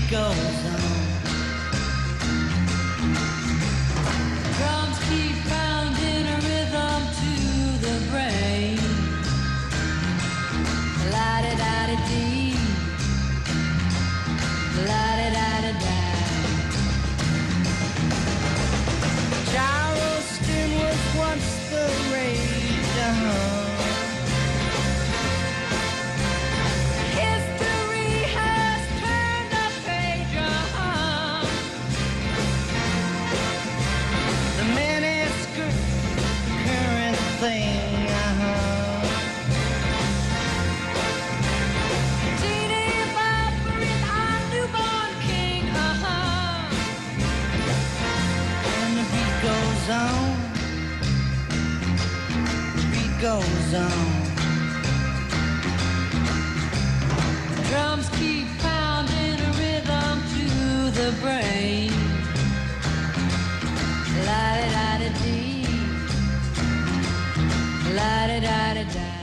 goes on. Drums keep pounding a rhythm to the brain. La-da-da-da-dee, la-da-da-da-da. Charleston was once the rage, History has turned the page, The miniskirt, current thing, Teeny Bopper is our newborn king, And the beat goes on, the beat goes on. Drums keep pounding a rhythm to the brain. La-da-da-da-dee, la-da-da-da-da.